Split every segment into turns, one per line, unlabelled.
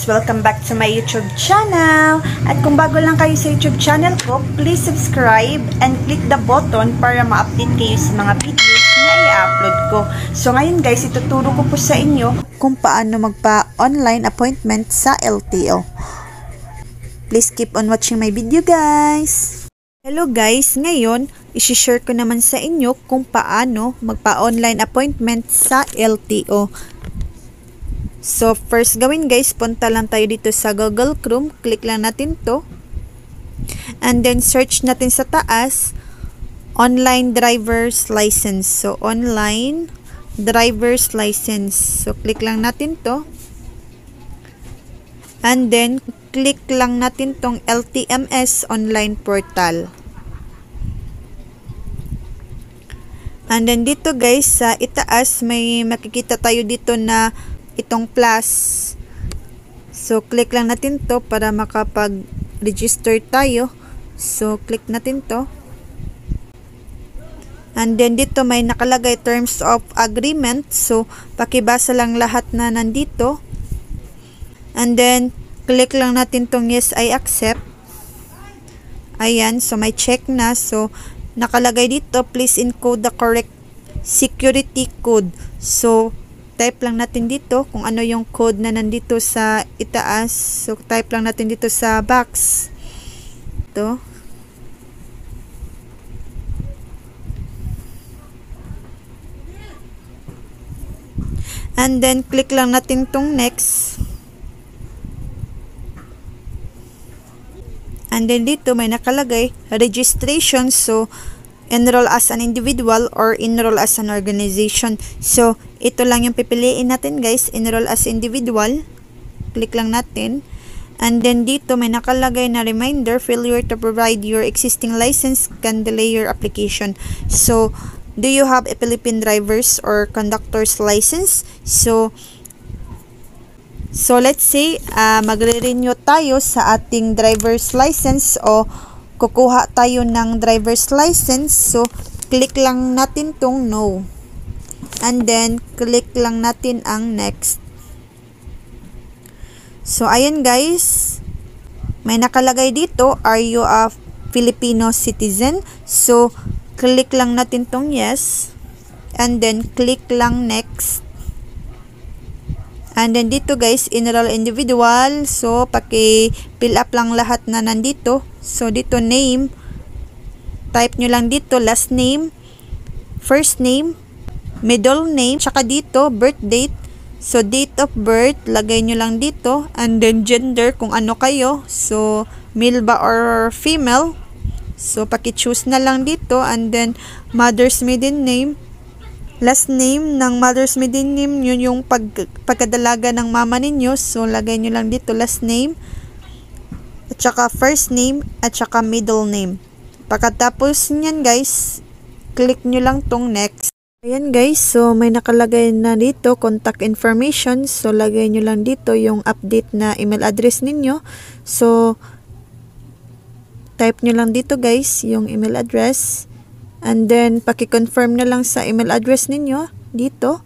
guys! Welcome back to my YouTube channel! At kung bago lang kayo sa YouTube channel ko, please subscribe and click the button para ma-update kayo sa mga videos na i-upload ko. So ngayon guys, ituturo ko po sa inyo kung paano magpa-online appointment sa LTO. Please keep on watching my video guys! Hello guys! Ngayon, isi-share ko naman sa inyo kung paano magpa-online appointment sa LTO. So, first gawin guys, punta lang tayo dito sa Google Chrome. Click lang natin to. And then, search natin sa taas, online driver's license. So, online driver's license. So, click lang natin to. And then, click lang natin tong LTMS online portal. And then, dito guys, sa itaas, may makikita tayo dito na itong plus. So, click lang natin to para makapag-register tayo. So, click natin to. And then, dito may nakalagay terms of agreement. So, pakibasa lang lahat na nandito. And then, click lang natin tong yes, I accept. Ayan. So, may check na. So, nakalagay dito, please encode the correct security code. So, type lang natin dito kung ano yung code na nandito sa itaas. So, type lang natin dito sa box. Ito. And then, click lang natin tong next. And then, dito may nakalagay registration. So, enroll as an individual or enroll as an organization. So, ito lang yung pipiliin natin guys. Enroll as individual. Click lang natin. And then dito may nakalagay na reminder, failure to provide your existing license can delay your application. So, do you have a Philippine driver's or conductor's license? So let's say, magre-renew tayo sa ating driver's license o kukuha tayo ng driver's license. So, click lang natin tong no. And then, click lang natin ang next. So, ayan guys. May nakalagay dito, are you a Filipino citizen? So, click lang natin tong yes. And then, click lang next. And then, dito guys, enroll individual. So, paki-fill up lang lahat na nandito. So, dito name. Type nyo lang dito, last name, first name, middle name, tsaka dito, birth date. So, date of birth, lagay nyo lang dito. And then, gender, kung ano kayo. So, male ba or female. So, paki-choose na lang dito. And then, mother's maiden name. Last name ng mother's maiden name, yun yung pagkadalaga ng mama ninyo. So, lagay nyo lang dito, last name, at saka first name, at saka middle name. Pagkatapos nyan guys, click nyo lang tong next. Ayan guys, so may nakalagay na dito, contact information. So, lagay nyo lang dito yung update na email address ninyo. So, type nyo lang dito guys, yung email address. And then, paki-confirm na lang sa email address ninyo dito.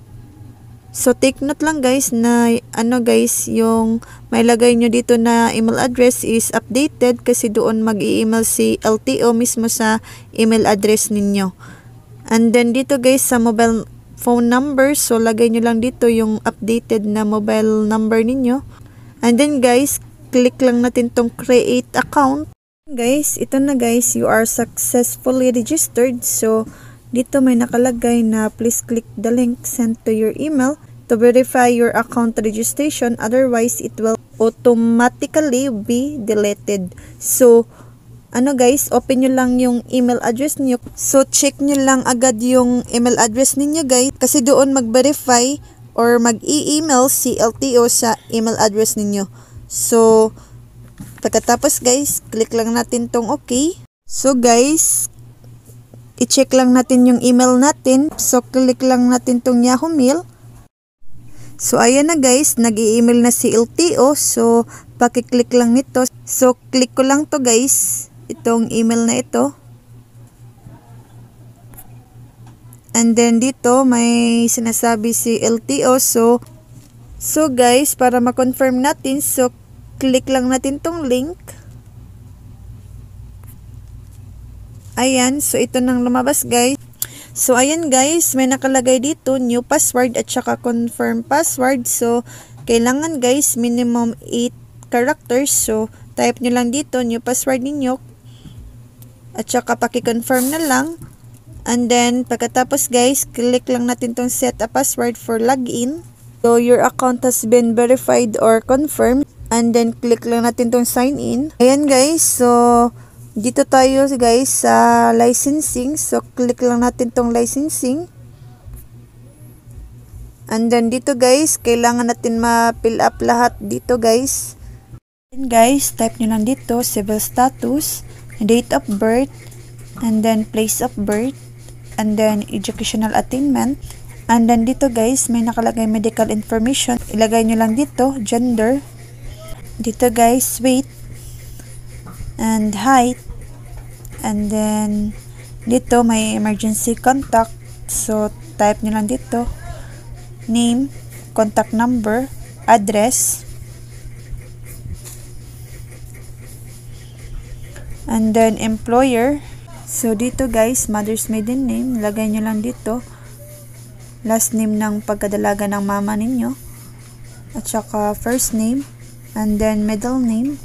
So, take note lang guys na yung may lagay nyo dito na email address is updated kasi doon mag-i-email si LTO mismo sa email address ninyo. And then, dito guys sa mobile phone number, so lagay nyo lang dito yung updated na mobile number ninyo. And then guys, click lang natin tong create account. Guys, ito na guys, you are successfully registered. So, dito may nakalagay na please click the link sent to your email to verify your account registration. Otherwise, it will automatically be deleted. So, guys, open nyo lang yung email address niyo. So, check nyo lang agad yung email address ninyo guys. Kasi doon mag-verify or mag-i-email si LTO sa email address ninyo. So, pagkatapos guys, click lang natin tong okay. So guys, i-check lang natin yung email natin. So click lang natin tong Yahoo Mail. So ayan na guys, nag-i-email na si LTO. So paki-click lang nito. So click ko lang to guys, itong email na ito. And then dito may sinasabi si LTO. So So guys, para ma-confirm natin, so click lang natin tong link. Ayan, so ito nang lumabas guys. So ayan guys, may nakalagay dito new password at saka confirm password. So kailangan guys minimum 8 characters. So type nyo lang dito new password ninyo at saka paki-confirm na lang. And then pagkatapos guys, click lang natin tong set a password for login. So your account has been verified or confirmed. And then click lang natin tong sign in. Ayan guys, so dito tayo guys sa licensing. So click lang natin tong licensing. And then dito guys, kailangan natin ma-fill up lahat dito guys. And guys, type nyo lang dito civil status, date of birth, and then place of birth, and then educational attainment. And then dito guys, may nakalagay medical information. Ilagay nyo lang dito gender. Dito guys, weight and height. And then dito may emergency contact. So type nyo lang dito name, contact number, address. And then employer. So dito guys, mother's maiden name, lagay nyo lang dito last name ng pagkadalaga ng mama ninyo, at saka first name, and then middle name.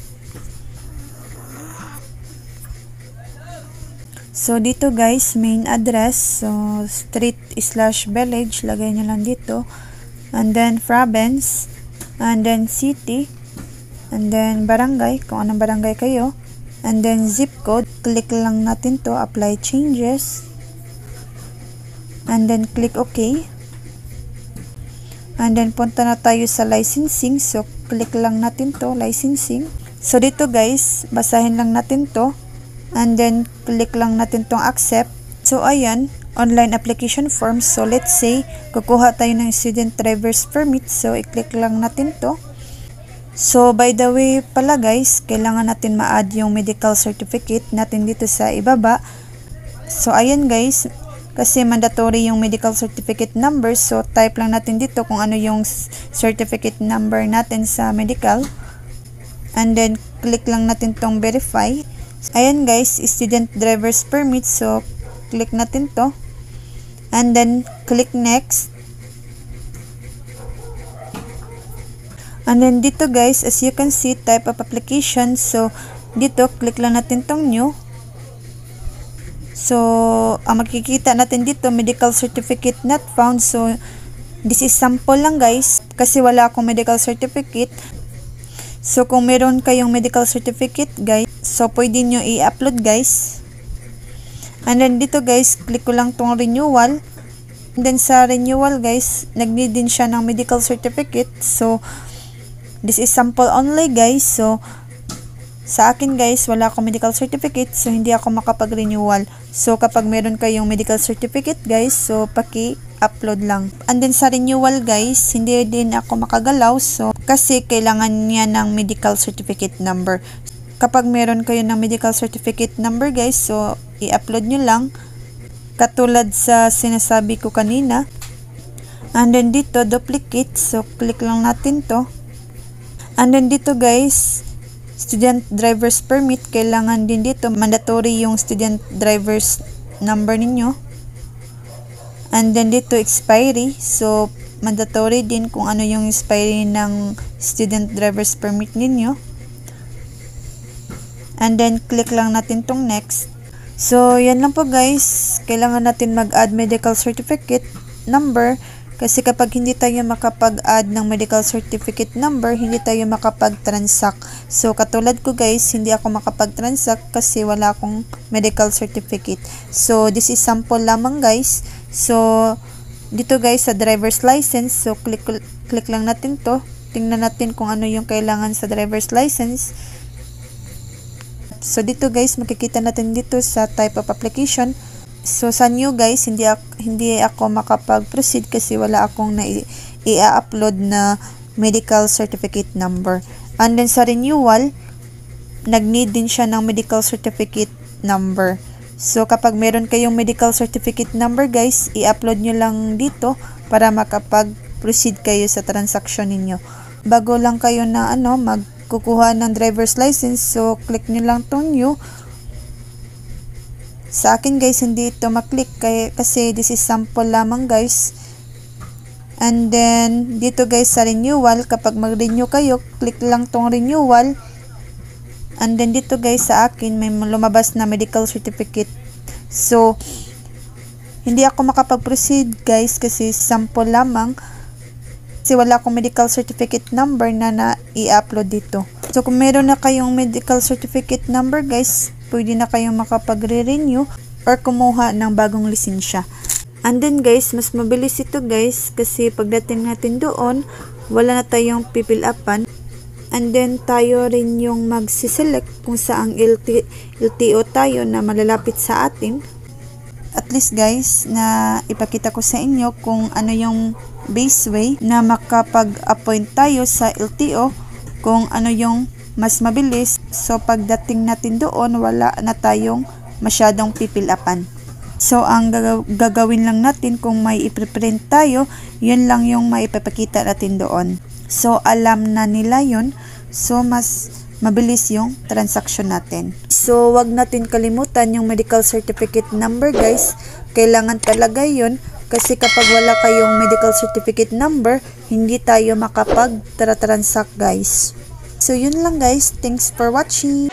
So dito guys, main address, so street / village, lagay nyo lang dito, and then province, and then city, and then barangay, kung anong barangay kayo, and then zip code. Click lang natin to apply changes, and then click OK. And then punta na tayo sa licensing. So click lang natin to licensing. So dito guys, basahin lang natin to, and then click lang natin tong accept. So ayan, online application form. So let's say kukuha tayo ng student driver's permit. So i-click lang natin to. So by the way pala guys, kailangan natin ma-add yung medical certificate natin dito sa ibaba. So ayan guys, kasi mandatory yung medical certificate number. So type lang natin dito kung ano yung certificate number natin sa medical. And then click lang natin tong verify. Ayan guys, student driver's permit. So click natin to. And then click next. And then dito guys, as you can see, type of application. So dito click lang natin tong new. So ang makikita natin dito, medical certificate not found. So this is sample lang guys, kasi wala akong medical certificate. So kung meron kayong medical certificate guys, so pwede nyo i-upload guys. And then dito guys, click ko lang tong renewal. And then sa renewal guys, nag-need din siya ng medical certificate. So this is sample only guys. So sa akin guys, wala akong medical certificate, so hindi ako makapag-renewal. So kapag meron kayong medical certificate guys, so paki-upload lang. And then sa renewal guys, hindi din ako makagalaw, so kasi kailangan niya ng medical certificate number. Kapag meron kayo ng medical certificate number guys, so i-upload nyo lang katulad sa sinasabi ko kanina. And then dito duplicate, so click lang natin to. And then dito guys, student driver's permit, kailangan din dito mandatory yung student driver's number ninyo. And then dito expiry, so mandatory din kung ano yung expiry ng student driver's permit ninyo. And then click lang natin tong next. So yan lang po guys, kailangan natin mag-add medical certificate number. Kasi kapag hindi tayo makapag-add ng medical certificate number, hindi tayo makapag-transact. So, katulad ko guys, hindi ako makapag-transact kasi wala akong medical certificate. So, this is sample lamang guys. So, dito guys sa driver's license, so click lang natin to. Tingnan natin kung ano yung kailangan sa driver's license. So, dito guys, makikita natin dito sa type of application. So sa new guys, hindi ako makapag-proceed kasi wala akong i-upload na medical certificate number. And then sa renewal, nag-need din siya ng medical certificate number. So kapag meron kayong medical certificate number guys, i-upload nyo lang dito para proceed kayo sa transaction ninyo. Bago lang kayo na magkukuha ng driver's license, so click nyo lang tong new. Sa akin guys, hindi ito maklik kasi this is sample lamang guys. And then dito guys sa renewal, kapag mag-renew kayo, click lang tong renewal. And then dito guys sa akin may lumabas na medical certificate. So hindi ako makapag-proceed guys kasi sample lamang. Kasi wala akong medical certificate number na i-upload dito. So kung meron na kayong medical certificate number guys, pwede na kayong makapag-re-renew or kumuha ng bagong lisensya. And then guys, mas mabilis ito guys kasi pagdating natin doon, wala na tayong pipil upan. And then tayo rin yung magsiselect kung saang LTO tayo na malalapit sa atin. At least guys, na ipakita ko sa inyo kung ano yung base way na makapag-appoint tayo sa LTO, kung ano yung mas mabilis. So pagdating natin doon, wala na tayong masyadong pipilapan. So ang gagawin lang natin kung may ipreprint tayo, yun lang yung maipapakita natin doon. So alam na nila yun, so mas mabilis yung transaction natin. So wag natin kalimutan yung medical certificate number guys. Kailangan talaga yun kasi kapag wala kayong medical certificate number, hindi tayo makapag-transact guys. So yun lang guys. Thanks for watching.